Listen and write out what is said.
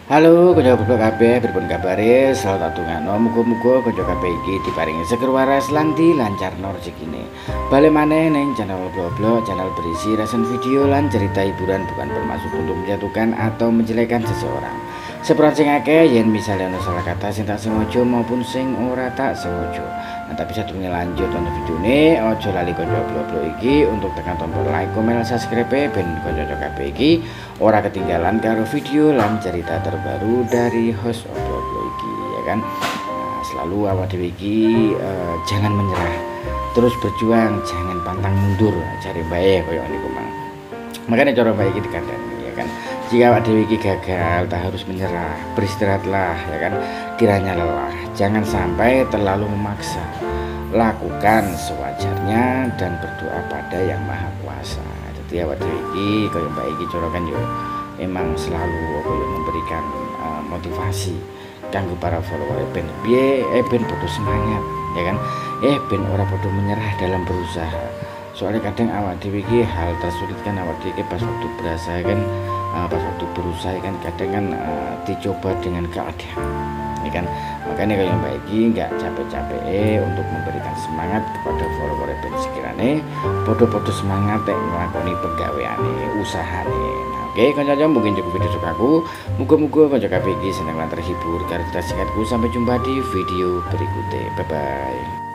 Halo, kanca goblok kabeh, pripun kabare? Selamat atungano, muga-muga kanca kabeh iki diparingi seger waras lan dilancarno rezekine. Bali maneh ning channel goblok, channel berisi resen video lan cerita hiburan bukan bermaksud untuk menjatuhkan atau menjelekkan seseorang. Seperti sing akeh yen misalnya ana salah kata sing tak sengaja maupun sing ora tak sengaja. Nah, tapi sadurunge lanjut nonton videone, aja lali kanca goblok iki untuk tekan tombol like, komen, subscribe ben kanca kabeh iki ora ketinggalan karo video lan cerita terbaru dari host Oblok iki ya kan. Nah, selalu awak dhewe iki jangan menyerah, terus berjuang, jangan pantang mundur, cari bae koyo niku mang. Makanya cara baik iki dikandani ya kan. Jika awak dhewe iki gagal, tak harus menyerah, beristirahatlah ya kan. Kiranya lelah, jangan sampai terlalu memaksa. Lakukan sewajarnya dan berdoa pada Yang Maha Kuasa. Jadi awak dhewe iki koyo mbak iki cara kan yo emang selalu koyo memberikan motivasi kanggo para follower ben piye ben podo semangat ya kan, ben ora podo menyerah dalam berusaha. Soalnya kadang awak dhewe iki hal tersulit kan awak dhewe pas waktu berasa kan, pas waktu berusaha kan kadang kan dicoba dengan keadaan ya kan. Makanya kayak mbak iki nggak capek-capek untuk memberikan semangat kepada follower ben sekiranya podo-podo semangat nglakoni penggaweane usahane. Nah, oke kanca-kanca mungkin cukup video sukaku, muga-muga kanca kabeh iki seneng lan terhibur karo cerita singkatku. Sampai jumpa di video berikutnya, bye bye.